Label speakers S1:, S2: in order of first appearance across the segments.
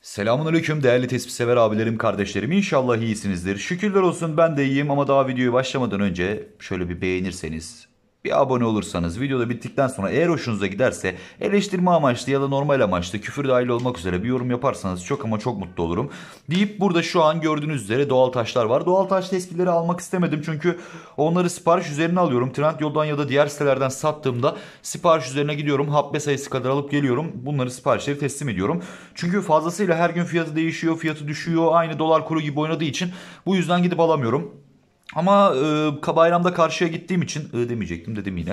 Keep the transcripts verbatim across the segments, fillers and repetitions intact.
S1: Selamünaleyküm değerli tespih sever abilerim, kardeşlerim. İnşallah iyisinizdir. Şükürler olsun ben de iyiyim ama daha videoyu başlamadan önce şöyle bir beğenirseniz, bir abone olursanız, videoda bittikten sonra eğer hoşunuza giderse eleştirme amaçlı ya da normal amaçlı küfür dahil olmak üzere bir yorum yaparsanız çok ama çok mutlu olurum. Deyip burada şu an gördüğünüz üzere doğal taşlar var. Doğal taş tespihleri almak istemedim çünkü onları sipariş üzerine alıyorum. Trendyol'dan ya da diğer sitelerden sattığımda sipariş üzerine gidiyorum. Habbe sayısı kadar alıp geliyorum. Bunları siparişleri teslim ediyorum. Çünkü fazlasıyla her gün fiyatı değişiyor, fiyatı düşüyor. Aynı dolar kuru gibi oynadığı için bu yüzden gidip alamıyorum. Ama e, bayramda karşıya gittiğim için I demeyecektim, dedim yine.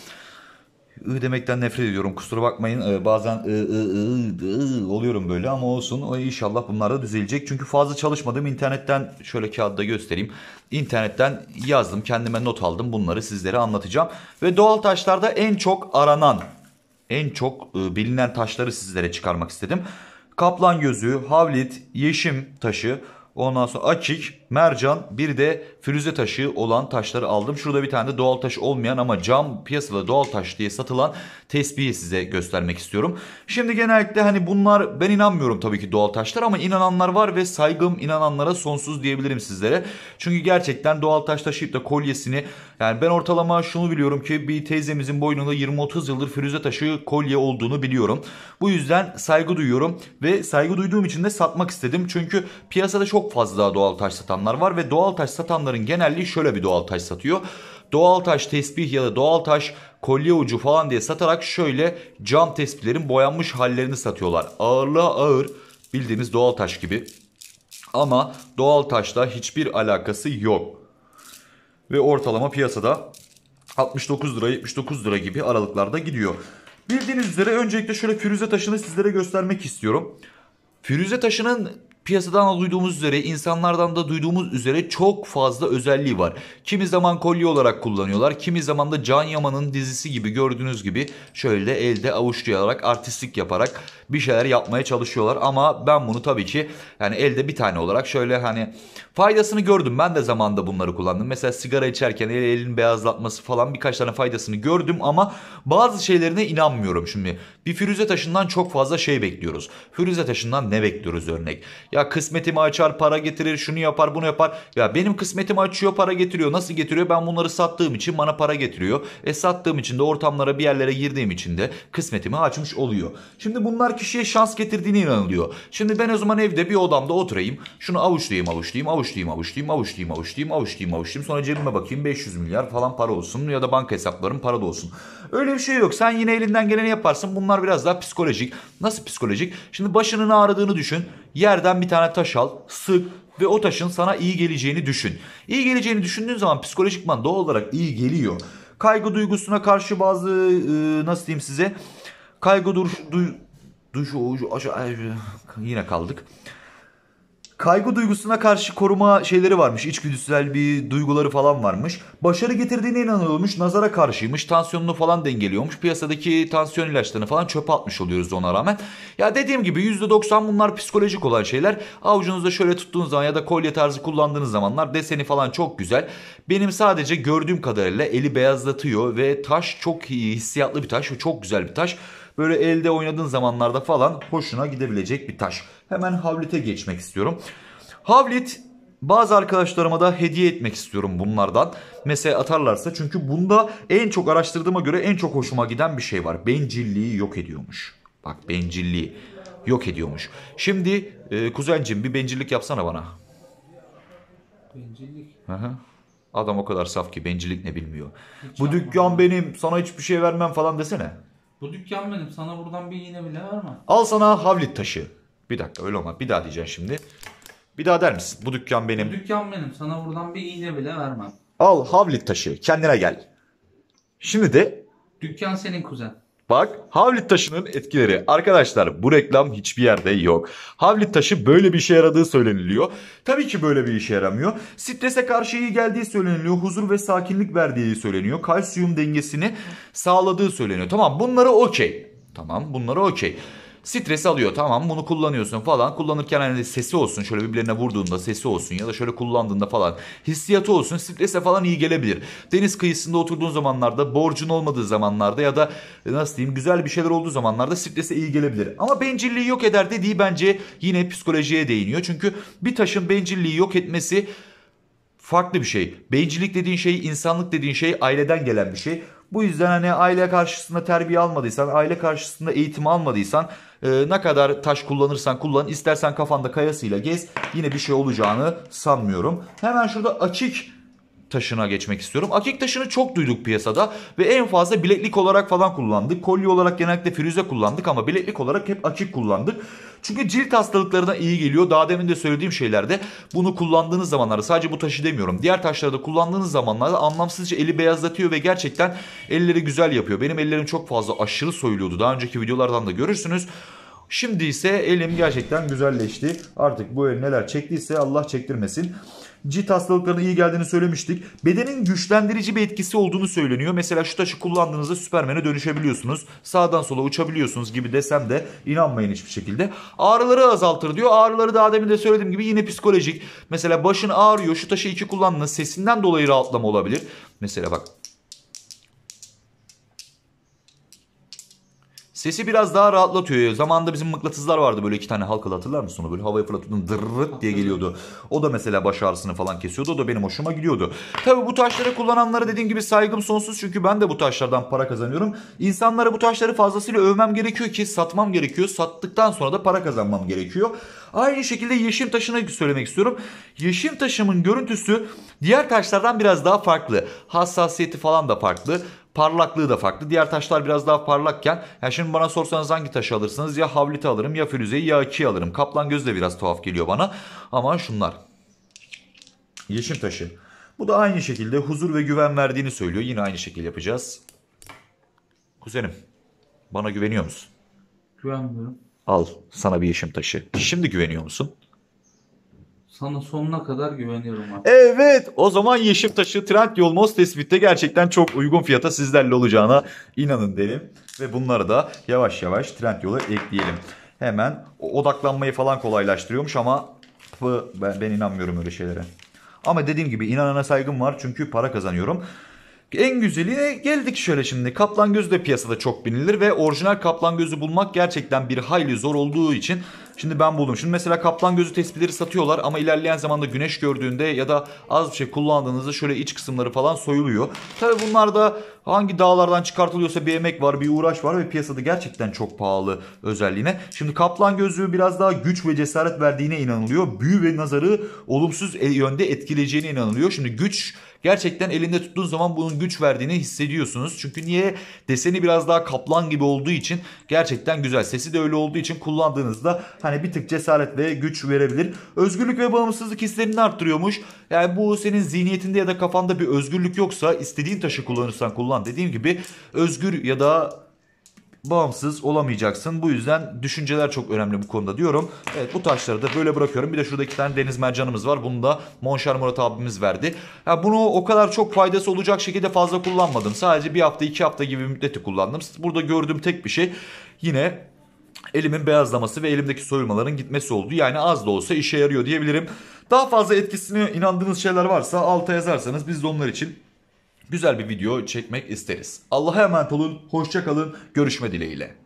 S1: I demekten nefret ediyorum, kusura bakmayın. E, bazen I, I, I, I oluyorum böyle ama olsun. O, inşallah bunlar da düzelecek. Çünkü fazla çalışmadım. İnternetten şöyle kağıtta göstereyim. İnternetten yazdım, kendime not aldım. Bunları sizlere anlatacağım. Ve doğal taşlarda en çok aranan, en çok e, bilinen taşları sizlere çıkarmak istedim. Kaplan gözü, havlit, yeşim taşı, ondan sonra akik, mercan, bir de firuze taşı olan taşları aldım. Şurada bir tane de doğal taş olmayan ama cam piyasada doğal taş diye satılan tespihi size göstermek istiyorum. Şimdi genellikle hani bunlar, ben inanmıyorum tabii ki doğal taşlar ama inananlar var ve saygım inananlara sonsuz diyebilirim sizlere. Çünkü gerçekten doğal taş taşıyıp da kolyesini, yani ben ortalama şunu biliyorum ki bir teyzemizin boynunda yirmi otuz yıldır firuze taşı kolye olduğunu biliyorum. Bu yüzden saygı duyuyorum ve saygı duyduğum için de satmak istedim. Çünkü piyasada çok fazla doğal taş satanlar var ve doğal taş satanların genelliği şöyle bir doğal taş satıyor. Doğal taş tesbih ya da doğal taş kolye ucu falan diye satarak şöyle cam tespihlerin boyanmış hallerini satıyorlar. Ağırlığa ağır, bildiğimiz doğal taş gibi. Ama doğal taşla hiçbir alakası yok. Ve ortalama piyasada altmış dokuz lira yetmiş dokuz lira gibi aralıklarda gidiyor. Bildiğiniz üzere öncelikle şöyle firuze taşını sizlere göstermek istiyorum. Firuze taşının piyasadan da duyduğumuz üzere, insanlardan da duyduğumuz üzere çok fazla özelliği var. Kimi zaman kolye olarak kullanıyorlar. Kimi zaman da Can Yaman'ın dizisi gibi gördüğünüz gibi şöyle elde avuçlayarak, artistlik yaparak bir şeyler yapmaya çalışıyorlar. Ama ben bunu tabii ki yani elde bir tane olarak şöyle hani faydasını gördüm. Ben de zamanında bunları kullandım. Mesela sigara içerken el, elin beyazlatması falan birkaç tane faydasını gördüm ama bazı şeylerine inanmıyorum. Şimdi bir firuze taşından çok fazla şey bekliyoruz. Firuze taşından ne bekliyoruz örnek? Ya kısmetimi açar, para getirir, şunu yapar, bunu yapar. Ya benim kısmetimi açıyor, para getiriyor. Nasıl getiriyor? Ben bunları sattığım için bana para getiriyor. E sattığım için de ortamlara, bir yerlere girdiğim için de kısmetimi açmış oluyor. Şimdi bunlar kişiye şans getirdiğine inanılıyor. Şimdi ben o zaman evde bir odamda oturayım. Şunu avuçlayayım, avuçlayayım, avuçlayayım, avuçlayayım, avuçlayayım, avuçlayayım, avuçlayayım, avuçlayayım. Sonra cebime bakayım, beş yüz milyar falan para olsun ya da banka hesaplarım para da olsun. Öyle bir şey yok. Sen yine elinden geleni yaparsın. Bunlar biraz daha psikolojik. Nasıl psikolojik? Şimdi başının ağrıdığını düşün. Yerden bir tane taş al, sık ve o taşın sana iyi geleceğini düşün. İyi geleceğini düşündüğün zaman psikolojikman doğal olarak iyi geliyor. Kaygı duygusuna karşı bazı e, nasıl diyeyim size? Kaygı duruş, duy, duş, yine kaldık. Kaygı duygusuna karşı koruma şeyleri varmış. İçgüdüsel bir duyguları falan varmış. Başarı getirdiğine inanılmış. Nazara karşıymış. Tansiyonunu falan dengeliyormuş. Piyasadaki tansiyon ilaçlarını falan çöpe atmış oluyoruz ona rağmen. Ya dediğim gibi yüzde doksan bunlar psikolojik olan şeyler. Avucunuzda şöyle tuttuğunuz zaman ya da kolye tarzı kullandığınız zamanlar deseni falan çok güzel. Benim sadece gördüğüm kadarıyla eli beyazlatıyor ve taş çok iyi, hissiyatlı bir taş ve çok güzel bir taş. Böyle elde oynadığın zamanlarda falan hoşuna gidebilecek bir taş. Hemen havlite geçmek istiyorum. Havlit bazı arkadaşlarıma da hediye etmek istiyorum bunlardan. Mesela atarlarsa, çünkü bunda en çok araştırdığıma göre en çok hoşuma giden bir şey var. Bencilliği yok ediyormuş. Bak, bencilliği yok ediyormuş. Şimdi e, kuzencim bir bencillik yapsana bana.
S2: Bencillik.
S1: Hı hı. Adam o kadar saf ki bencillik ne bilmiyor.
S2: Hiç
S1: Bu
S2: yapmam.
S1: dükkan benim, sana hiçbir şey vermem falan desene.
S2: Bu dükkan benim. Sana buradan bir iğne bile vermem.
S1: Al sana havlit taşı. Bir dakika, öyle olmaz. Bir daha diyeceksin şimdi. Bir daha der misin? Bu dükkan benim.
S2: Bu dükkan benim. Sana buradan bir iğne bile vermem.
S1: Al havlit taşı. Kendine gel. Şimdi de
S2: Dükkan senin kuzen.
S1: bak, havlit taşının etkileri. Arkadaşlar bu reklam hiçbir yerde yok. Havlit taşı böyle bir işe yaradığı söyleniliyor. Tabii ki böyle bir işe yaramıyor. Strese karşı iyi geldiği söyleniliyor. Huzur ve sakinlik verdiği söyleniyor. Kalsiyum dengesini sağladığı söyleniyor. Tamam, bunları okey. Tamam, bunları okey. Stres alıyor, tamam, bunu kullanıyorsun falan. Kullanırken hani sesi olsun, şöyle birbirlerine vurduğunda sesi olsun ya da şöyle kullandığında falan hissiyatı olsun, strese falan iyi gelebilir. Deniz kıyısında oturduğun zamanlarda, borcun olmadığı zamanlarda ya da nasıl diyeyim güzel bir şeyler olduğu zamanlarda strese iyi gelebilir. Ama bencilliği yok eder dediği bence yine psikolojiye değiniyor. Çünkü bir taşın bencilliği yok etmesi farklı bir şey. Bencillik dediğin şey, insanlık dediğin şey aileden gelen bir şey. Bu yüzden hani aile karşısında terbiye almadıysan, aile karşısında eğitim almadıysan e, ne kadar taş kullanırsan kullan, istersen kafanda kayasıyla gez, yine bir şey olacağını sanmıyorum. Hemen şurada akik taşına geçmek istiyorum. Akik taşını çok duyduk piyasada ve en fazla bileklik olarak falan kullandık. Kolye olarak genellikle firuze kullandık ama bileklik olarak hep akik kullandık. Çünkü cilt hastalıklarına iyi geliyor. Daha demin de söylediğim şeylerde bunu kullandığınız zamanlarda, sadece bu taşı demiyorum, diğer taşları da kullandığınız zamanlarda anlamsızca eli beyazlatıyor ve gerçekten elleri güzel yapıyor. Benim ellerim çok fazla aşırı soyuluyordu. Daha önceki videolardan da görürsünüz. Şimdi ise elim gerçekten güzelleşti. Artık bu el neler çektiyse Allah çektirmesin. Cilt hastalıklarına iyi geldiğini söylemiştik. Bedenin güçlendirici bir etkisi olduğunu söyleniyor. Mesela şu taşı kullandığınızda Süpermen'e dönüşebiliyorsunuz. Sağdan sola uçabiliyorsunuz gibi desem de inanmayın hiçbir şekilde. Ağrıları azaltır diyor. Ağrıları daha demin de söylediğim gibi yine psikolojik. Mesela başın ağrıyor, şu taşı iki kullandığınız sesinden dolayı rahatlama olabilir. Mesela bak. Sesi biraz daha rahatlatıyor. Zamanında bizim mıknatıslar vardı, böyle iki tane halkalı, hatırlar mısın onu? Böyle havaya fırlatıyordun, dırırıt diye geliyordu. O da mesela baş ağrısını falan kesiyordu. O da benim hoşuma gidiyordu. Tabii bu taşları kullananlara dediğim gibi saygım sonsuz. Çünkü ben de bu taşlardan para kazanıyorum. İnsanlara bu taşları fazlasıyla övmem gerekiyor ki satmam gerekiyor. Sattıktan sonra da para kazanmam gerekiyor. Aynı şekilde yeşim taşını söylemek istiyorum. Yeşim taşımın görüntüsü diğer taşlardan biraz daha farklı. Hassasiyeti falan da farklı. Parlaklığı da farklı. Diğer taşlar biraz daha parlakken, yani şimdi bana sorsanız hangi taşı alırsınız? Ya havliti alırım, ya firuzeyi, ya akiyi alırım. Kaplan göz de biraz tuhaf geliyor bana. Ama şunlar. Yeşim taşı. Bu da aynı şekilde huzur ve güven verdiğini söylüyor. Yine aynı şekilde yapacağız. Kuzenim, bana güveniyor musun?
S2: Güvenmiyorum.
S1: Al sana bir yeşim taşı. Şimdi güveniyor musun?
S2: Sana sonuna kadar güveniyorum artık.
S1: Evet, o zaman yeşim taşı Trendyol Moz Tespit'te gerçekten çok uygun fiyata sizlerle olacağına inanın derim. Ve bunları da yavaş yavaş Trendyol'a ekleyelim. Hemen odaklanmayı falan kolaylaştırıyormuş ama ben, ben inanmıyorum öyle şeylere. Ama dediğim gibi inanana saygım var çünkü para kazanıyorum. En güzeline geldik şöyle şimdi. Kaplan gözü de piyasada çok bilinilir ve orijinal kaplan gözü bulmak gerçekten bir hayli zor olduğu için şimdi ben buldum. Şimdi mesela kaplan gözü tespitleri satıyorlar ama ilerleyen zamanda güneş gördüğünde ya da az bir şey kullandığınızda şöyle iç kısımları falan soyuluyor. Tabii bunlar da hangi dağlardan çıkartılıyorsa bir emek var, bir uğraş var ve piyasada gerçekten çok pahalı özelliğine. Şimdi kaplan gözü biraz daha güç ve cesaret verdiğine inanılıyor. Büyü ve nazarı olumsuz yönde etkileyeceğine inanılıyor. Şimdi güç, gerçekten elinde tuttuğun zaman bunun güç verdiğini hissediyorsunuz. Çünkü niye? Deseni biraz daha kaplan gibi olduğu için gerçekten güzel. Sesi de öyle olduğu için kullandığınızda hani bir tık cesaret ve güç verebilir. Özgürlük ve bağımsızlık hislerini arttırıyormuş. Yani bu senin zihniyetinde ya da kafanda bir özgürlük yoksa istediğin taşı kullanırsan kullan. Dediğim gibi özgür ya da bağımsız olamayacaksın. Bu yüzden düşünceler çok önemli bu konuda diyorum. Evet, bu taşları da böyle bırakıyorum. Bir de şurada iki tane deniz mercanımız var. Bunu da Monşer Murat abimiz verdi. Ya bunu o kadar çok faydası olacak şekilde fazla kullanmadım. Sadece bir hafta iki hafta gibi bir müddeti kullandım. Burada gördüğüm tek bir şey yine elimin beyazlaması ve elimdeki soyulmaların gitmesi oldu. Yani az da olsa işe yarıyor diyebilirim. Daha fazla etkisine inandığınız şeyler varsa alta yazarsanız biz de onlar için güzel bir video çekmek isteriz. Allah'a emanet olun, hoşça kalın, görüşme dileğiyle.